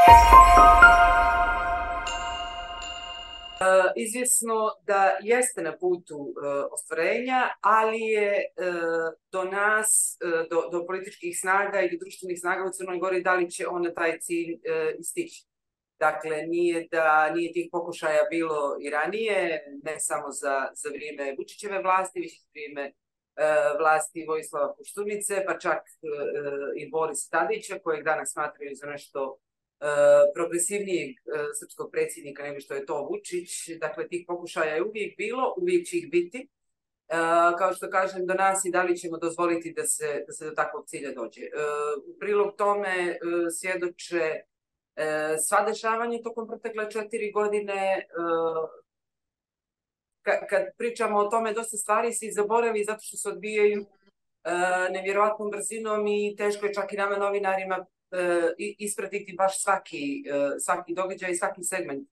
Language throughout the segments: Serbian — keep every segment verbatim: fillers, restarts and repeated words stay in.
Izvjesno da jeste na putu uh, ostvarenja, ali je uh, do nas, uh, do, do političkih snaga i do društvenih snaga u Crnoj Gori, da li će ona taj cilj uh, istići. Dakle, nije da nije tih pokušaja bilo i ranije, ne samo za, za vrijeme Vučićeve vlasti, već i za vrijeme uh, vlasti Vojislava Koštunice, pa čak uh, i Borisa Tadića, kojeg danas smatraju za nešto Uh, progresivnijeg uh, srpskog predsjednika nego što je to Vučić. Dakle, tih pokušaja je uvijek bilo, uvijek će ih biti. Uh, kao što kažem, do nas i da li ćemo dozvoliti da se, da se do takvog cilja dođe. Uh, u prilog tome uh, svjedoče uh, sva dešavanja tokom protekle četiri godine. Uh, ka, kad pričamo o tome, dosta stvari se i zaboravi zato što se odbijaju uh, nevjerojatnom brzinom i teško je čak i nama novinarima Uh, ispratiti baš svaki, uh, svaki događaj i svaki segment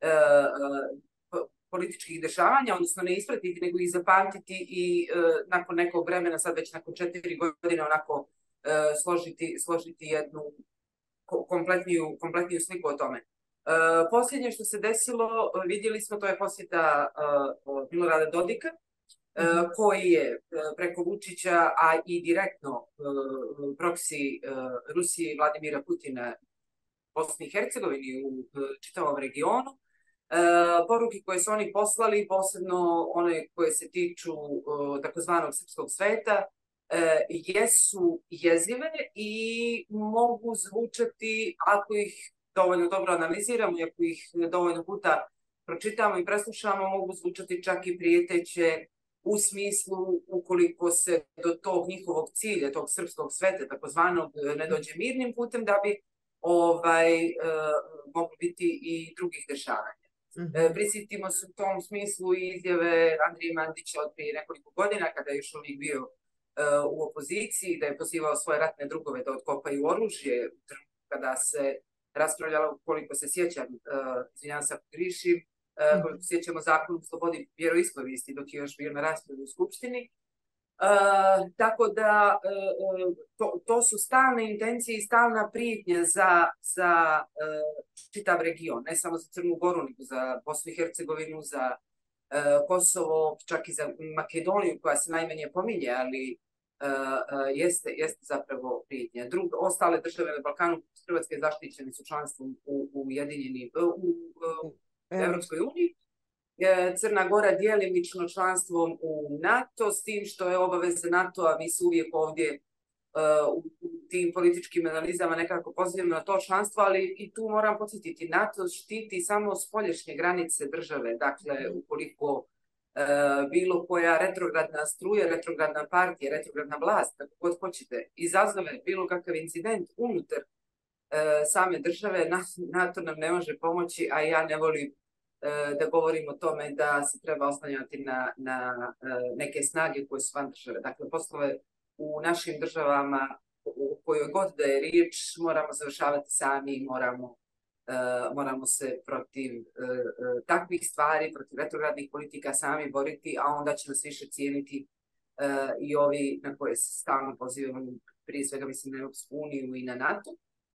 uh, uh, političkih dešavanja, odnosno ne ispratiti, nego ih zapamtiti i uh, nakon nekog vremena, sad već nakon četiri godine, onako uh, složiti, složiti jednu kompletniju, kompletniju sliku o tome. Uh, posljednje što se desilo, vidjeli smo, to je posjeta uh, Milorada Dodika, Uh, koji je uh, preko Vučića, a i direktno uh, proksi uh, Rusije i Vladimira Putina Bosni i Hercegovini u uh, čitavom regionu. Uh, poruke koje su oni poslali, posebno one koje se tiču uh, takozvanog srpskog sveta, uh, jesu jezive i mogu zvučati, ako ih dovoljno dobro analiziramo i ako ih dovoljno puta pročitamo i preslušamo, mogu zvučati čak i prijeteće u smislu ukoliko se do tog njihovog cilja, tog srpskog sveta, takozvanog, ne dođe mirnim putem, da bi ovaj, e, mogli biti i drugih dešavanja. Mm-hmm. E, prisjetimo se u tom smislu i izjave Andrije Mandića od prije nekoliko godina, kada je još uvijek bio e, u opoziciji, da je pozivao svoje ratne drugove da otkopaju oružje, kada se raspravljalo, koliko se sjećam, e, izvinjam se ako grišim, Uh, koliko sjećamo zakon o slobodi vjeroispovijesti dok je još bio na raspravi u Skupštini. Uh, tako da uh, to, to su stalne intencije i stalna prijetnja za, za uh, čitav region, ne samo za Crnu Goru, nego za Bosnu i Hercegovinu, za uh, Kosovo, čak i za Makedoniju, koja se najmanje pominje, ali uh, uh, jeste, jeste zapravo prijetnja. Druge, ostale države na Balkanu, Hrvatske, zaštićene su članstvom u, u Ujedinjeni u, u, u Evropskoj uniji. Crna Gora djelimično članstvom u NATO, s tim što je obaveza NATO-a, mi se uvijek ovdje uh, u tim političkim analizama nekako pozivamo na to članstvo, ali i tu moram podsjetiti, NATO štiti samo spolješnje granice države, dakle ukoliko uh, bilo koja retrogradna struja, retrogradna partija, retrogradna vlast, tako god hoćete, izazove bilo kakav incident unutar same države, NATO nam ne može pomoći, a ja ne volim da govorim o tome da se treba oslanjati na, na neke snage koje su van države. Dakle, poslove u našim državama, u kojoj god da je riječ, moramo završavati sami i moramo, moramo se protiv takvih stvari, protiv retrogradnih politika sami boriti, a onda će nas više cijeniti i ovi na koje se stalno pozivamo, prije svega mislim na Europsku uniju i na NATO.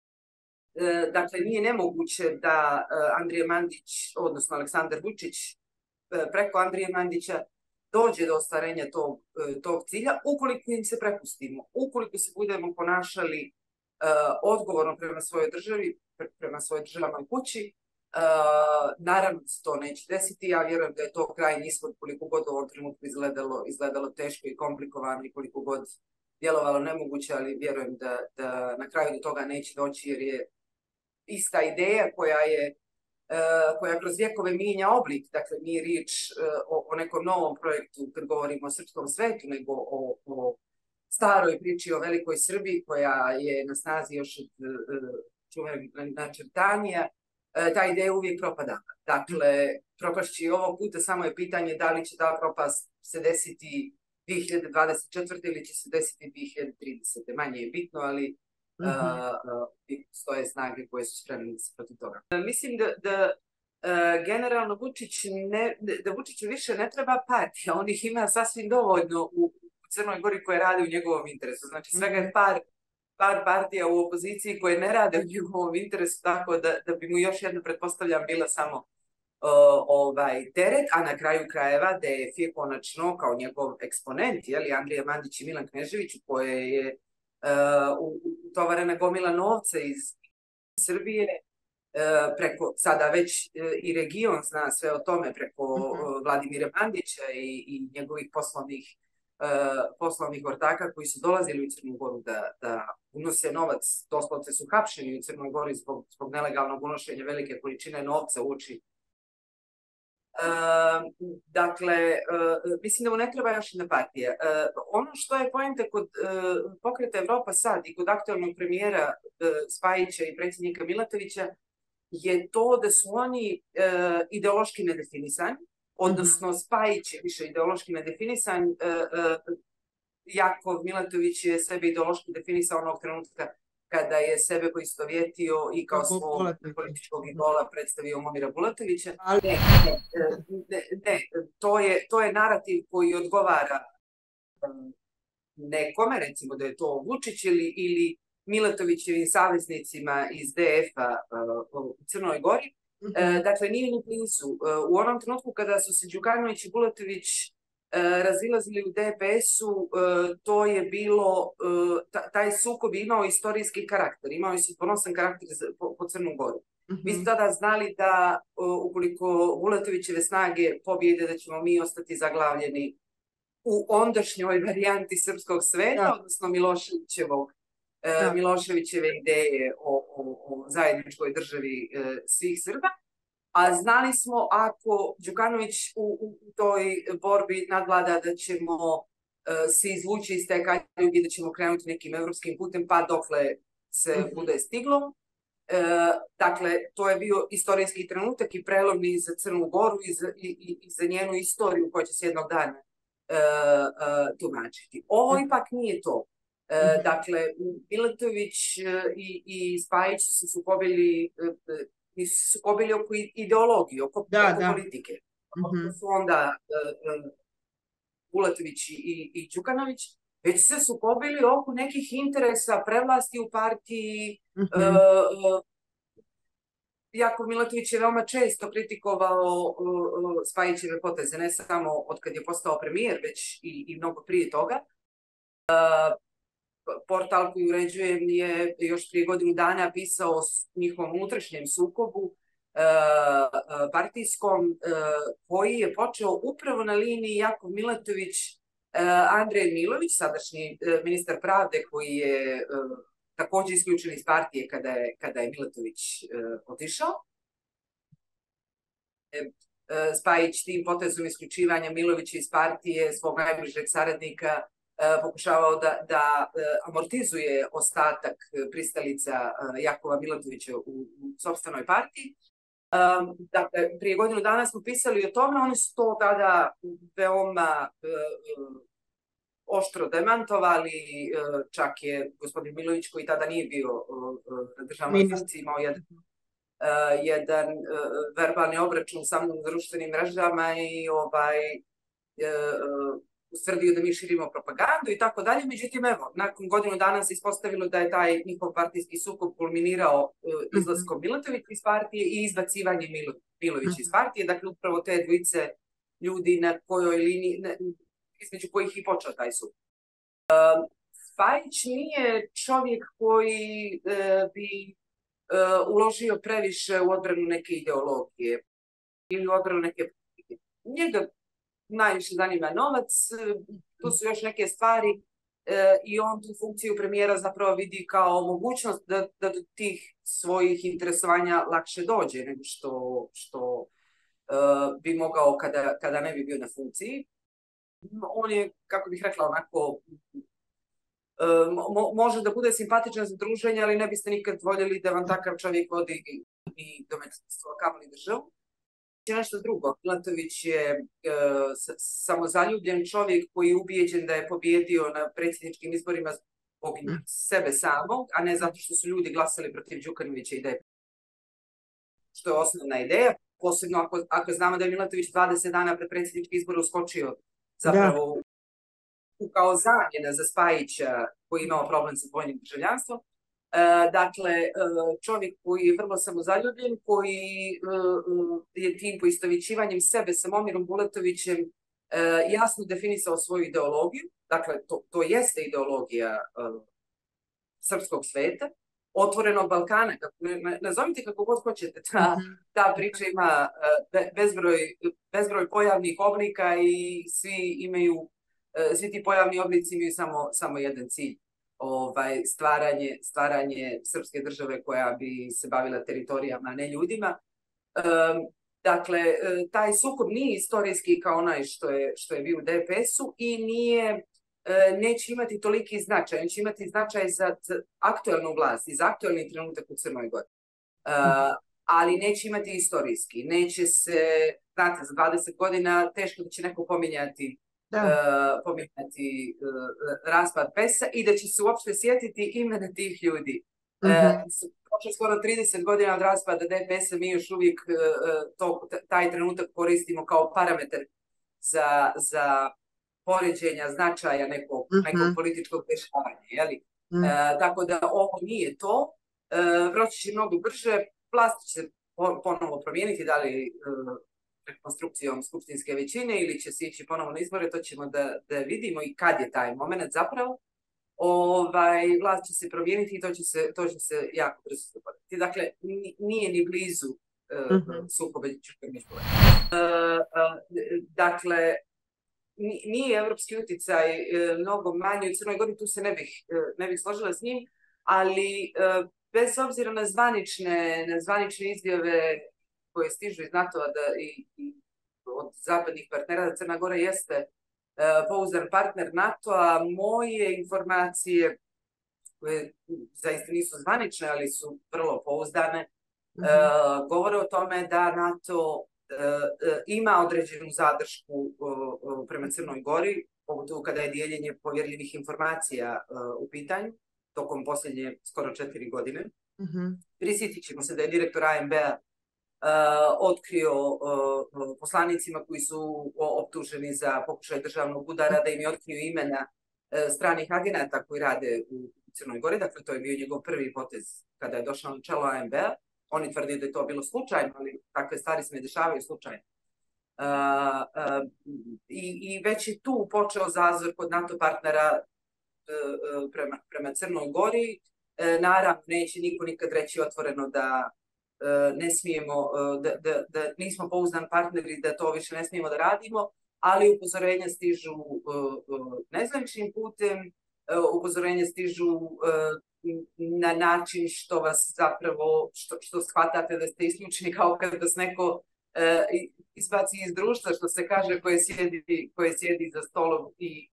Dakle, nije nemoguće da Andrija Mandić, odnosno Aleksandar Vučić, preko Andrije Mandića dođe do ostvarenja tog, tog cilja, ukoliko im se prepustimo, ukoliko se budemo ponašali odgovorno prema svojoj državi, prema svojoj državnoj kući. Naravno se to neće desiti, ja vjerujem da je to krajnji ishod, koliko god u ovom trenutku izgledalo, izgledalo teško i komplikovano i koliko god djelovalo nemoguće, ali vjerujem da, da na kraju do toga neće doći, jer je ista ideja koja je uh, koja kroz vjekove mijenja oblik, dakle nije riječ uh, o, o nekom novom projektu kad govorimo o srpskom svetu, nego o, o staroj priči o velikoj Srbiji koja je na snazi još od uh, čuvenog načrtanja. Uh, ta ideja uvijek propada. Dakle, propašći i ovog puta, samo je pitanje da li će ta propast se desiti dvije hiljade dvadeset četvrte ili će se desiti dvije hiljade tridesete. Manje je bitno, ali mm-hmm. uh, uh, stoje snage koje su spremne protiv toga. Uh, mislim da, da uh, generalno Vučić ne, da Vučiću više ne treba partija, on ih ima sasvim dovoljno u, u Crnoj Gori koje rade u njegovom interesu. Znači svega je par par partija u opoziciji koje ne rade u njegovom interesu, tako da, da bi mu još jedna, pretpostavljam, bila samo uh, ovaj, teret, a na kraju krajeva D F je konačno kao njegov eksponent, jeli, Andrija Mandić i Milan Knežević, u koje je uh, utovarena gomila novca iz Srbije, uh, preko, sada već uh, i region zna sve o tome, preko uh, Vladimira Mandića i, i njegovih poslovnih Uh, poslovnih ortaka koji su dolazili u Crnu Goru da, da unose novac, doslovce su hapšeni u Crnoj Gori zbog, zbog nelegalnog unošenja velike količine novca u oči. Uh, dakle, uh, mislim da mu ne treba još jedna partija. Uh, ono što je poenta kod uh, Pokreta Evropa sad i kod aktualnog premijera uh, Spajića i predsjednika Milatovića je to da su oni uh, ideološki nedefinisani, odnosno Spajić je više ideološki nedefinisan, uh, uh, Jakov Milatović je sebe ideološki definisao onog trenutka kada je sebe poistovjetio i kao svog političkog idola predstavio Momira Bulatovića. Ne, ne, ne, ne, to je, to je narativ koji odgovara nekome, recimo da je to Vučić ili, ili Milatovićevim saveznicima iz D F-a uh, u Crnoj Gori. Uh, dakle, nije ni blizu. Uh, u onom trenutku kada su se Đukanović i Bulatović uh, razilazili u D P S-u, uh, to je bilo, uh, taj sukob imao istorijski karakter, imao je ponosan karakter za, po, po Crnu Goru. Uh-huh. Mi smo tada znali da uh, ukoliko Bulatovićeve snage pobjede, da ćemo mi ostati zaglavljeni u ondašnjoj varijanti srpskog sveta, da. Odnosno Miloševićevog Da. Miloševićeve ideje o, o, o zajedničkoj državi e, svih Srba, a znali smo ako Đukanović u, u toj borbi nadvlada da ćemo e, se izvući iz te kaljuge, da ćemo krenuti nekim evropskim putem pa dokle se mm-hmm. bude stiglo. E, dakle, to je bio istorijski trenutak i prelomni za Crnu Goru i za, i, i, i za njenu istoriju koja će se jednog dana e, e, tumačiti. Ovo mm-hmm. ipak nije to. Uh, dakle, Milatović i, i Spajić su sukobili, uh, su sukobili oko ideologije, oko, da, oko da. politike. Uh-huh. Su onda uh, uh, Bulatović i, i Đukanović već se sukobili oko nekih interesa, prevlasti u partiji. Uh-huh. uh, Jakov Milatović je veoma često kritikovao uh, Spajićeve poteze, ne samo od kad je postao premijer, već i, i mnogo prije toga. Uh, Portal koji uređujem je još prije godinu dana pisao o njihovom unutrašnjem sukobu e, partijskom, e, koji je počeo upravo na liniji Jakov Milatović, e, Andrej Milović, sadašnji e, ministar pravde koji je e, također isključen iz partije kada je, kada je Milatović e, otišao. E, e, Spajić tim potezom isključivanja Milovića iz partije, svog najbližeg saradnika, pokušavao da, da amortizuje ostatak pristalica Jakova Milatovića u, u sopstvenoj partiji. Um, dakle, prije godinu dana smo pisali o tome, oni su to tada veoma uh, oštro demantovali, uh, čak je gospodin Milović, koji tada nije bio uh, na državnoj funkciji, imao jedan, uh, jedan uh, verbalni obračun sa mnom na društvenim mrežama i ovaj uh, ustvrdio da mi širimo propagandu i tako dalje. Međutim, evo, nakon godinu dana se ispostavilo da je taj njihov partijski sukob kulminirao uh, izlaskom Milatovića iz partije i izbacivanjem Milo, Milovića iz partije. Dakle, upravo te dvojice ljudi na kojoj liniji, na, između kojih i počeo taj sukob. Uh, Spajić nije čovjek koji uh, bi uh, uložio previše u odbranu neke ideologije ili u odbranu neke politike. Njega najviše zanima novac, tu su još neke stvari e, i on tu funkciju premijera zapravo vidi kao mogućnost da, da do tih svojih interesovanja lakše dođe nego što, što e, bi mogao kada, kada ne bi bio na funkciji. On je, kako bih rekla, onako e, mo, može da bude simpatičan za druženje, ali ne biste nikad voljeli da vam takav čovjek vodi i, i domaćinstvo, kamoli državu. Nešto drugo. Milatović je e, samozaljubljen čovjek koji je ubijeđen da je pobjedio na predsjedničkim izborima zbog sebe samog, a ne zato što su ljudi glasali protiv Đukanovića i D P. Što je osnovna ideja. Posebno ako, ako znamo da je Milatović dvadeset dana pred predsjednički izbor uskočio zapravo kao zamjena za Spajića koji je imao problem sa dvojnim državljanstvom. Dakle, čovjek koji je vrlo samozaljubljen, koji je tim poistovjećivanjem sebe sa Momirom Buletovićem jasno definisao svoju ideologiju. Dakle, to, to jeste ideologija srpskog sveta, otvorenog Balkana, kako, nazovite kako god hoćete, ta, ta priča ima bezbroj, bezbroj pojavnih oblika i svi imaju, svi ti pojavni oblici imaju samo, samo jedan cilj. Ovaj, stvaranje, stvaranje srpske države koja bi se bavila teritorijama, a ne ljudima. Um, dakle, taj sukob nije istorijski kao onaj što je, što je bio u D P S-u i nije, neće imati toliki značaj. On će imati značaj za aktuelnu vlast i za aktuelni trenutak u Crnoj Gori. Uh, ali neće imati istorijski. Neće se, znate, za dvadeset godina teško da će neko pominjati Da. Uh, pominjati uh, raspad P E S-a i da će se uopšte sjetiti imena tih ljudi. Uh-huh. Uh, prošlo skoro trideset godina od raspada D P S-a, mi još uvijek uh, to, taj trenutak koristimo kao parametar za, za poređenja značaja nekog, uh-huh. nekog političkog dešavanja. Jeli? Uh-huh. Uh, tako da ovo nije to. Uh, proći će mnogo brže, vlast će se ponovo promijeniti, da li uh, rekonstrukcijom skupštinske većine ili će se ići ponovo na izbore, to ćemo da, da vidimo i kad je taj moment zapravo. Ovaj, vlast će se promijeniti i to će se, to će se jako brzo dogoditi. Dakle, nije ni blizu uh, uh-huh. sukoba među uh, uh, Dakle, nije evropski uticaj uh, mnogo manji u Crnoj Gori, tu se ne bih, uh, ne bih složila s njim, ali uh, bez obzira na zvanične, na zvanične izjave koje stižu iz NATO-a da, i, i od zapadnih partnera, da Crna Gora jeste uh, pouzdan partner NATO-a. Moje informacije, koje zaista nisu zvanične, ali su vrlo pouzdane, mm-hmm. uh, govore o tome da NATO uh, uh, ima određenu zadršku uh, uh, prema Crnoj Gori, pogotovo kada je dijeljenje povjerljivih informacija uh, u pitanju, tokom posljednje skoro četiri godine. Mm-hmm. Prisjetit ćemo se da je direktor A M B-a Uh, otkrio uh, poslanicima koji su optuženi za pokušaj državnog udara, da im je otkrio imena uh, stranih agenata koji rade u Crnoj Gori. Dakle, to je bio njegov prvi potez kada je došao na čelo A M B-a. Oni tvrdi da je to bilo slučajno, ali takve stvari se ne dešavaju slučajno. Uh, uh, i, I već je tu počeo zazor kod NATO partnera uh, uh, prema, prema Crnoj Gori. Uh, naravno, neće niko nikad reći otvoreno da Uh, ne smijemo, uh, da, da, da nismo pouzdan partneri, da to više ne smijemo da radimo, ali upozorenja stižu uh, uh, nezvaničnim putem, uh, upozorenja stižu uh, na način što vas zapravo, što, što shvatate da ste isključeni, kao kada vas neko uh, izbaci iz društva, što se kaže, koje sjedi, koje sjedi za stolom i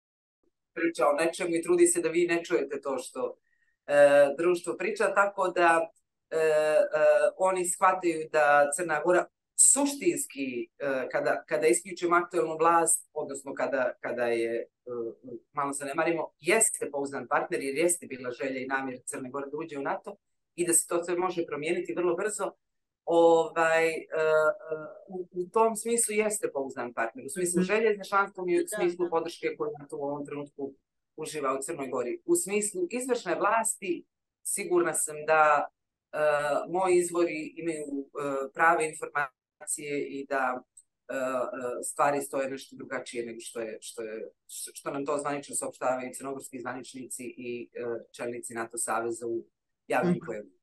priča o nečemu i trudi se da vi ne čujete to što uh, društvo priča, tako da Uh, uh, oni shvataju da Crna Gora suštinski, uh, kada, kada isključimo aktuelnu vlast, odnosno kada, kada je, uh, malo zanemarimo, jeste pouzdan partner jer jeste bila želja i namjer Crne Gore da uđe u NATO i da se to sve može promijeniti vrlo brzo. Ovaj, uh, uh, u, u tom smislu jeste pouzdan partner, u smislu želje za članstvom i u smislu podrške koju NATO u ovom trenutku uživa u Crnoj Gori. U smislu izvršne vlasti sigurna sam da Uh, moji izvori imaju uh, prave informacije i da uh, uh, stvari stoje nešto drugačije nego što, je, što, je, što nam to zvanično saopštavaju crnogorski zvaničnici i uh, čelnici NATO saveza u javnim mm-hmm. pojavima.